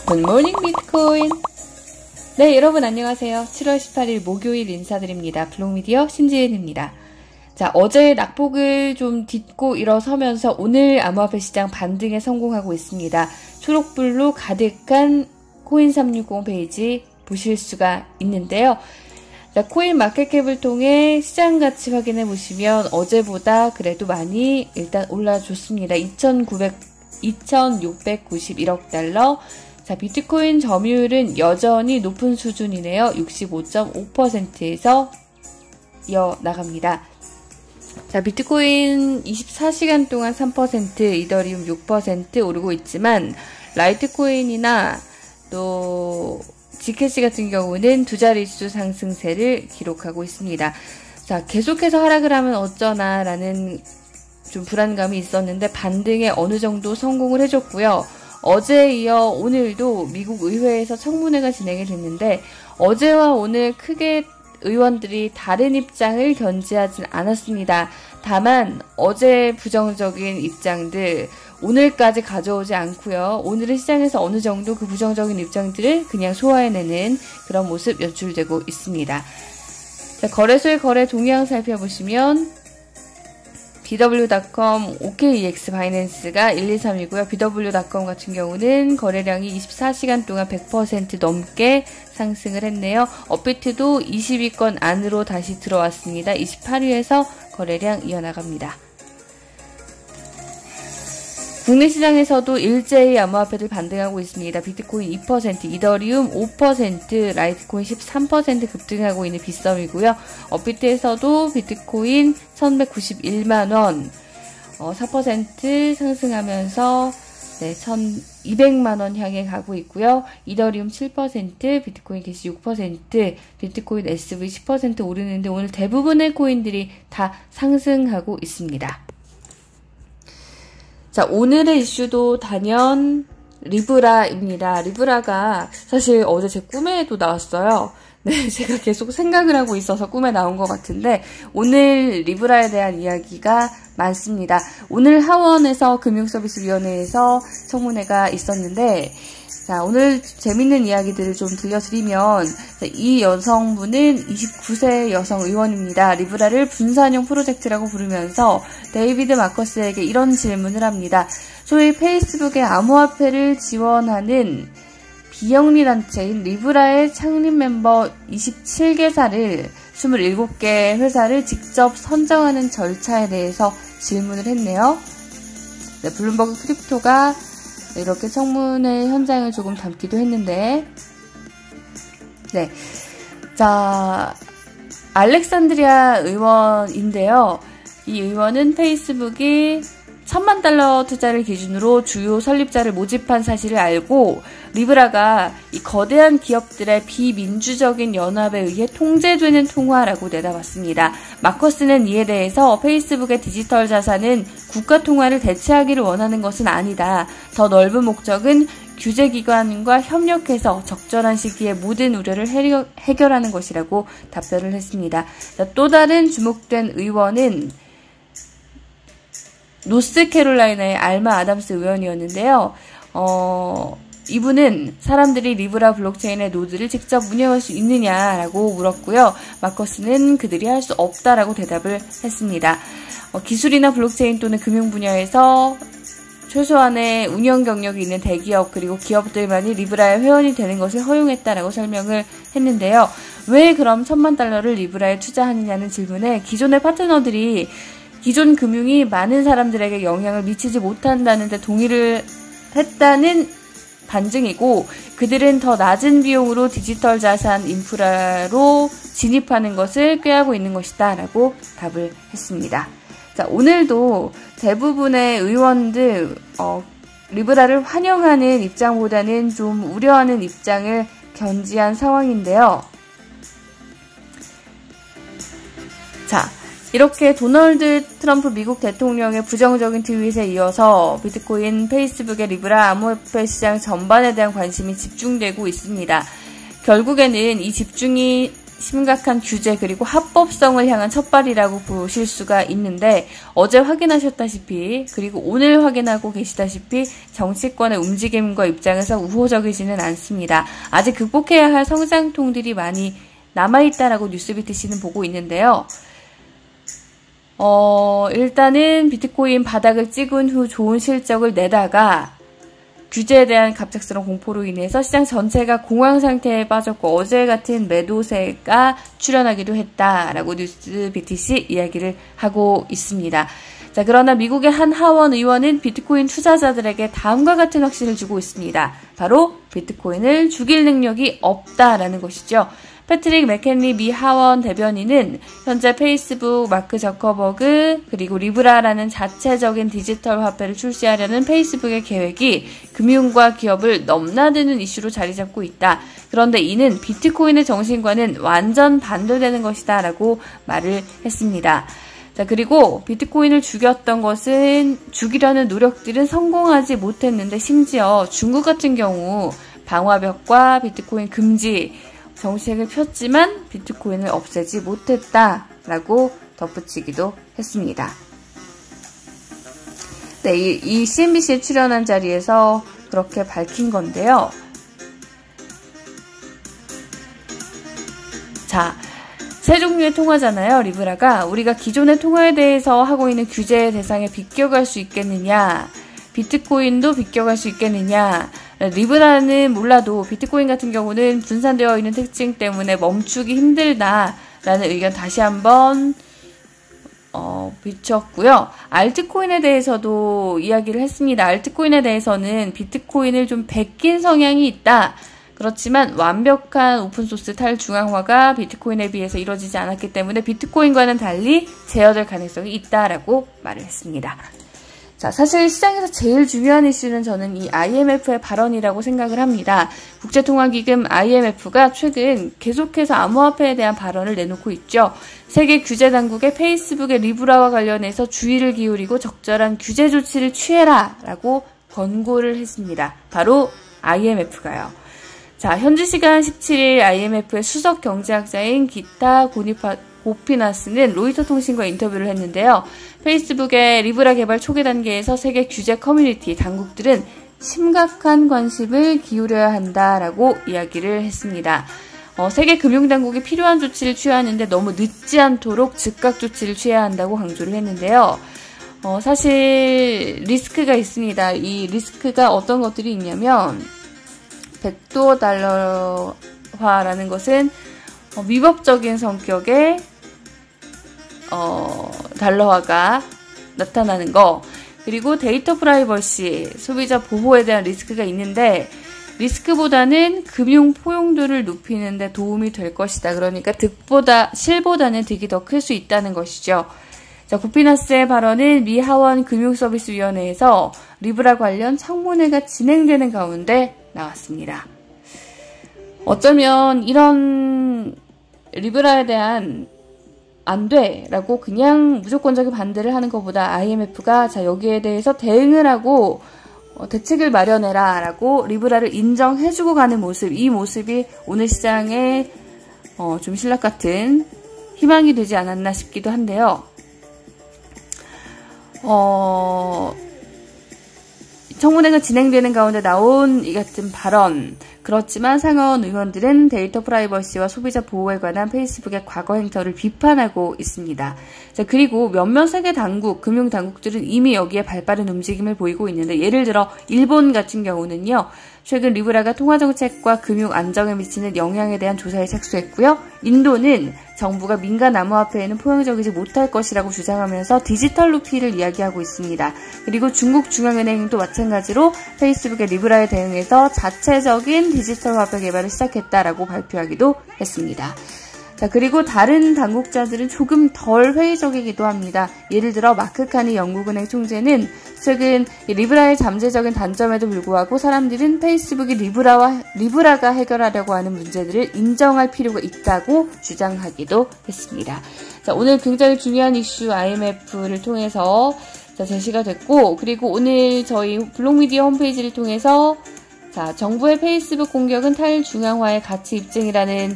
굿모닝 비트코인. 네, 여러분 안녕하세요. 7월 18일 목요일 인사드립니다. 블록미디어 신지은입니다. 자, 어제 낙폭을 좀 딛고 일어서면서 오늘 암호화폐 시장 반등에 성공하고 있습니다. 초록불로 가득한 코인360 페이지 보실 수가 있는데요. 자, 코인 마켓캡을 통해 시장 가치 확인해 보시면 어제보다 그래도 많이 일단 올라줬습니다. 2,691억 달러. 자, 비트코인 점유율은 여전히 높은 수준이네요. 65.5%에서 이어나갑니다. 자, 비트코인 24시간 동안 3%, 이더리움 6% 오르고 있지만 라이트코인이나 또 지캐시 같은 경우는 두 자릿수 상승세를 기록하고 있습니다. 자, 계속해서 하락을 하면 어쩌나 라는 좀 불안감이 있었는데 반등에 어느 정도 성공을 해줬고요. 어제에 이어 오늘도 미국 의회에서 청문회가 진행이 됐는데 어제와 오늘 크게 의원들이 다른 입장을 견지하진 않았습니다. 다만 어제 부정적인 입장들 오늘까지 가져오지 않고요. 오늘은 시장에서 어느 정도 그 부정적인 입장들을 그냥 소화해내는 그런 모습 연출되고 있습니다. 자, 거래소의 거래 동향 살펴보시면 bw.com, OKEX, 바이낸스가 1, 2, 3이고요. bw.com 같은 경우는 거래량이 24시간 동안 100% 넘게 상승을 했네요. 업비트도 20위권 안으로 다시 들어왔습니다. 28위에서 거래량 이어나갑니다. 국내 시장에서도 일제히 암호화폐들 반등하고 있습니다. 비트코인 2%, 이더리움 5%, 라이트코인 13% 급등하고 있는 빗썸이고요. 업비트에서도 비트코인 1191만원 4% 상승하면서 1200만원 향해 가고 있고요. 이더리움 7%, 비트코인 캐시 6%, 비트코인 SV 10% 오르는데 오늘 대부분의 코인들이 다 상승하고 있습니다. 자, 오늘의 이슈도 단연 리브라입니다. 리브라가 사실 어제 제 꿈에도 나왔어요. 네, 제가 계속 생각을 하고 있어서 꿈에 나온 것 같은데 오늘 리브라에 대한 이야기가 많습니다. 오늘 하원에서 금융서비스위원회에서 청문회가 있었는데 자, 오늘 재밌는 이야기들을 좀 들려드리면 이 여성분은 29세 여성 의원입니다. 리브라를 분산형 프로젝트라고 부르면서 데이비드 마커스에게 이런 질문을 합니다. 소위 페이스북의 암호화폐를 지원하는 비영리 단체인 리브라의 창립 멤버 27개사를 27개 회사를 직접 선정하는 절차에 대해서 질문을 했네요. 네, 블룸버그 크립토가 이렇게 청문회 현장을 조금 담기도 했는데, 네. 자, 알렉산드리아 의원인데요. 이 의원은 페이스북이 $10,000,000 투자를 기준으로 주요 설립자를 모집한 사실을 알고 리브라가 이 거대한 기업들의 비민주적인 연합에 의해 통제되는 통화라고 내다봤습니다. 마커스는 이에 대해서 페이스북의 디지털 자산은 국가 통화를 대체하기를 원하는 것은 아니다. 더 넓은 목적은 규제기관과 협력해서 적절한 시기에 모든 우려를 해결하는 것이라고 답변을 했습니다. 또 다른 주목된 의원은 노스캐롤라이나의 알마 아담스 의원이었는데요. 이분은 사람들이 리브라 블록체인의 노드를 직접 운영할 수 있느냐라고 물었고요. 마커스는 그들이 할 수 없다라고 대답을 했습니다. 기술이나 블록체인 또는 금융 분야에서 최소한의 운영 경력이 있는 대기업 그리고 기업들만이 리브라의 회원이 되는 것을 허용했다라고 설명을 했는데요. 왜 그럼 $10,000,000를 리브라에 투자하느냐는 질문에 기존의 파트너들이 기존 금융이 많은 사람들에게 영향을 미치지 못한다는 데 동의를 했다는 반증이고 그들은 더 낮은 비용으로 디지털 자산 인프라로 진입하는 것을 꾀하고 있는 것이다 라고 답을 했습니다. 자, 오늘도 대부분의 의원들 리브라를 환영하는 입장보다는 좀 우려하는 입장을 견지한 상황인데요. 자, 이렇게 도널드 트럼프 미국 대통령의 부정적인 트윗에 이어서 비트코인, 페이스북의 리브라, 암호화폐 시장 전반에 대한 관심이 집중되고 있습니다. 결국에는 이 집중이 심각한 규제 그리고 합법성을 향한 첫발이라고 보실 수가 있는데 어제 확인하셨다시피 그리고 오늘 확인하고 계시다시피 정치권의 움직임과 입장에서 우호적이지는 않습니다. 아직 극복해야 할 성장통들이 많이 남아있다라고 뉴스비트씨는 보고 있는데요. 일단은 비트코인 바닥을 찍은 후 좋은 실적을 내다가 규제에 대한 갑작스러운 공포로 인해서 시장 전체가 공황 상태에 빠졌고 어제 같은 매도세가 출현하기도 했다라고 뉴스비트씨 이야기를 하고 있습니다. 자, 그러나 미국의 한 하원 의원은 비트코인 투자자들에게 다음과 같은 확신을 주고 있습니다. 바로 비트코인을 죽일 능력이 없다라는 것이죠. 패트릭 맥켄리 미 하원 대변인은 현재 페이스북, 마크 저커버그, 그리고 리브라라는 자체적인 디지털 화폐를 출시하려는 페이스북의 계획이 금융과 기업을 넘나드는 이슈로 자리 잡고 있다. 그런데 이는 비트코인의 정신과는 완전 반대되는 것이다 라고 말을 했습니다. 자, 그리고 비트코인을 죽이려는 노력들은 성공하지 못했는데 심지어 중국 같은 경우 방화벽과 비트코인 금지 정책을 폈지만 비트코인을 없애지 못했다라고 덧붙이기도 했습니다. 네, 이 CNBC에 출연한 자리에서 그렇게 밝힌 건데요. 자, 세 종류의 통화잖아요. 리브라가 우리가 기존의 통화에 대해서 하고 있는 규제 대상에 비껴갈 수 있겠느냐, 비트코인도 비껴갈 수 있겠느냐. 리브라는 몰라도 비트코인 같은 경우는 분산되어 있는 특징 때문에 멈추기 힘들다라는 의견 다시 한번 비췄고요. 알트코인에 대해서도 이야기를 했습니다. 알트코인에 대해서는 비트코인을 좀 베낀 성향이 있다. 그렇지만 완벽한 오픈소스 탈중앙화가 비트코인에 비해서 이루어지지 않았기 때문에 비트코인과는 달리 제어될 가능성이 있다라고 말을 했습니다. 자, 사실 시장에서 제일 중요한 이슈는 저는 이 IMF의 발언이라고 생각을 합니다. 국제통화기금 IMF가 최근 계속해서 암호화폐에 대한 발언을 내놓고 있죠. 세계 규제당국의 페이스북의 리브라와 관련해서 주의를 기울이고 적절한 규제 조치를 취해라 라고 권고를 했습니다. 바로 IMF가요. 자, 현지 시간 17일 IMF의 수석 경제학자인 기타 고피나스는 로이터 통신과 인터뷰를 했는데요. 페이스북의 리브라 개발 초기 단계에서 세계 규제 커뮤니티 당국들은 심각한 관심을 기울여야 한다라고 이야기를 했습니다. 세계 금융당국이 필요한 조치를 취하는데 너무 늦지 않도록 즉각 조치를 취해야 한다고 강조를 했는데요. 사실 리스크가 있습니다. 이 리스크가 어떤 것들이 있냐면 백도어 달러화라는 것은 위법적인 성격의 달러화가 나타나는 거, 그리고 데이터 프라이버시, 소비자 보호에 대한 리스크가 있는데 리스크보다는 금융 포용도를 높이는 데 도움이 될 것이다. 그러니까 실보다는 득이 더 클 수 있다는 것이죠. 자, 고피나스의 발언은 미 하원 금융서비스위원회에서 리브라 관련 청문회가 진행되는 가운데 나왔습니다. 어쩌면 이런 리브라에 대한 안 돼 라고 그냥 무조건적인 반대를 하는 것보다 IMF가 자, 여기에 대해서 대응을 하고 대책을 마련해라 라고 리브라를 인정해주고 가는 모습, 이 모습이 오늘 시장에 좀 신락 같은 희망이 되지 않았나 싶기도 한데요. 청문회가 진행되는 가운데 나온 이 같은 발언, 그렇지만 상하원 의원들은 데이터 프라이버시와 소비자 보호에 관한 페이스북의 과거 행태를 비판하고 있습니다. 자, 그리고 몇몇 세계 당국, 금융 당국들은 이미 여기에 발빠른 움직임을 보이고 있는데, 예를 들어 일본 같은 경우는요, 최근 리브라가 통화정책과 금융 안정에 미치는 영향에 대한 조사에 착수했고요. 인도는 정부가 민간 암호화폐에는 포용적이지 못할 것이라고 주장하면서 디지털 루피를 이야기하고 있습니다. 그리고 중국 중앙은행도 마찬가지로 페이스북의 리브라에 대응해서 자체적인 디지털 화폐 개발을 시작했다라고 발표하기도 했습니다. 자, 그리고 다른 당국자들은 조금 덜 회의적이기도 합니다. 예를 들어 마크 카니 영국은행 총재는 최근 리브라의 잠재적인 단점에도 불구하고 사람들은 페이스북이 리브라가 해결하려고 하는 문제들을 인정할 필요가 있다고 주장하기도 했습니다. 자, 오늘 굉장히 중요한 이슈 IMF를 통해서 제시가 됐고, 그리고 오늘 저희 블록미디어 홈페이지를 통해서 자, 정부의 페이스북 공격은 탈중앙화의 가치 입증이라는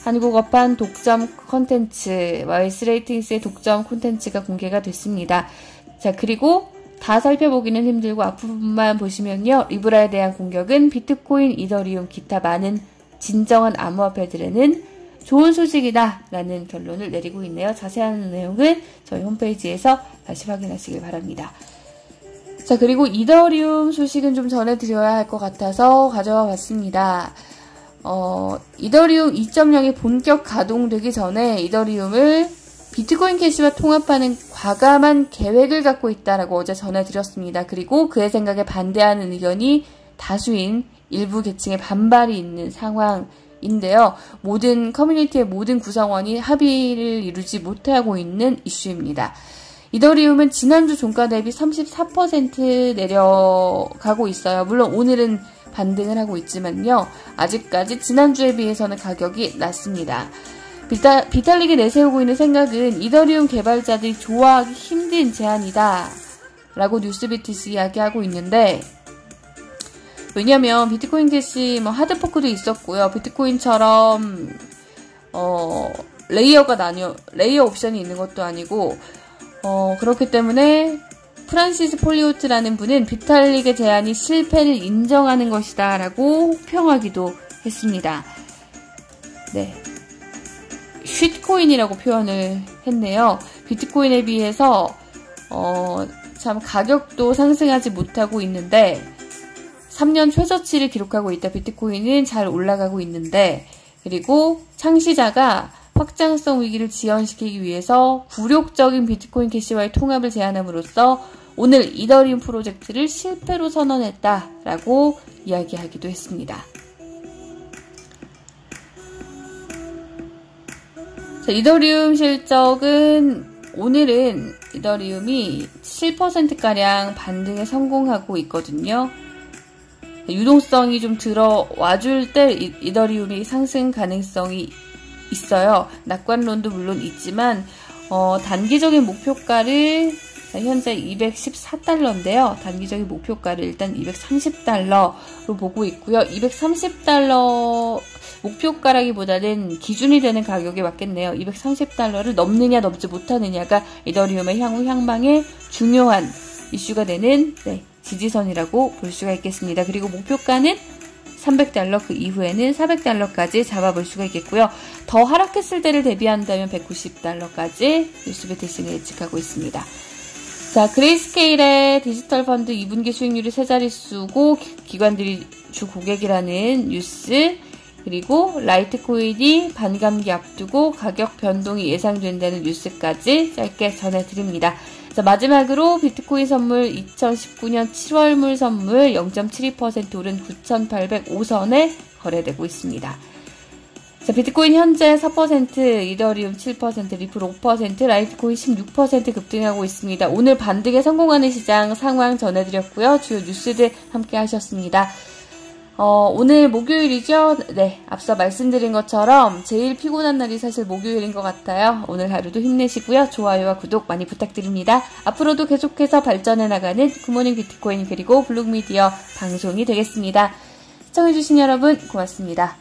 한국어판 독점 콘텐츠, YS레이팅스의 독점 콘텐츠가 공개가 됐습니다. 자, 그리고 다 살펴보기는 힘들고 앞부분만 보시면요. 리브라에 대한 공격은 비트코인, 이더리움, 기타 많은 진정한 암호화폐들에는 좋은 소식이다 라는 결론을 내리고 있네요. 자세한 내용은 저희 홈페이지에서 다시 확인하시길 바랍니다. 자, 그리고 이더리움 소식은 좀 전해드려야 할 것 같아서 가져와 봤습니다. 이더리움 2.0이 본격 가동되기 전에 이더리움을 비트코인 캐시와 통합하는 과감한 계획을 갖고 있다라고 어제 전해드렸습니다. 그리고 그의 생각에 반대하는 의견이 다수인 일부 계층의 반발이 있는 상황인데요. 모든 커뮤니티의 모든 구성원이 합의를 이루지 못하고 있는 이슈입니다. 이더리움은 지난주 종가 대비 34% 내려가고 있어요. 물론 오늘은 반등을 하고 있지만요. 아직까지 지난주에 비해서는 가격이 낮습니다. 비탈릭이 내세우고 있는 생각은 이더리움 개발자들이 좋아하기 힘든 제안이다 라고 뉴스비트시 이야기하고 있는데, 왜냐면 비트코인 캐시 하드포크도 있었고요. 비트코인처럼 레이어 옵션이 있는 것도 아니고, 그렇기 때문에 프란시스 폴리오트라는 분은 비탈릭의 제안이 실패를 인정하는 것이다 라고 혹평하기도 했습니다. 네, 쉿코인이라고 표현을 했네요. 비트코인에 비해서 참 가격도 상승하지 못하고 있는데 3년 최저치를 기록하고 있다. 비트코인은 잘 올라가고 있는데, 그리고 창시자가 확장성 위기를 지연시키기 위해서 굴욕적인 비트코인 캐시와의 통합을 제안함으로써 오늘 이더리움 프로젝트를 실패로 선언했다라고 이야기하기도 했습니다. 자, 이더리움 실적은 오늘은 이더리움이 7%가량 반등에 성공하고 있거든요. 유동성이 좀 들어와줄 때 이더리움이 상승 가능성이 있어요. 낙관론도 물론 있지만 단기적인 목표가를 현재 214달러인데요. 단기적인 목표가를 일단 230달러로 보고 있고요. 230달러 목표가라기보다는 기준이 되는 가격에 맞겠네요. 230달러를 넘느냐 넘지 못하느냐가 이더리움의 향후 향방에 중요한 이슈가 되는 지지선이라고 볼 수가 있겠습니다. 그리고 목표가는 300달러, 그 이후에는 400달러까지 잡아볼 수가 있겠고요. 더 하락했을 때를 대비한다면 190달러까지 뉴스비트싱을 예측하고 있습니다. 자, 그레이스케일의 디지털 펀드 2분기 수익률이 세 자릿수고 기관들이 주 고객이라는 뉴스, 그리고 라이트코인이 반감기 앞두고 가격 변동이 예상된다는 뉴스까지 짧게 전해드립니다. 자, 마지막으로 비트코인 선물 2019년 7월물 선물 0.72% 오른 9,805선에 거래되고 있습니다. 자, 비트코인 현재 4%, 이더리움 7%, 리플 5%, 라이트코인 16% 급등하고 있습니다. 오늘 반등에 성공하는 시장 상황 전해드렸고요. 주요 뉴스들 함께 하셨습니다. 오늘 목요일이죠? 네, 앞서 말씀드린 것처럼 제일 피곤한 날이 사실 목요일인 것 같아요. 오늘 하루도 힘내시고요. 좋아요와 구독 많이 부탁드립니다. 앞으로도 계속해서 발전해 나가는 굿모닝 비트코인 그리고 블록미디어 방송이 되겠습니다. 시청해주신 여러분 고맙습니다.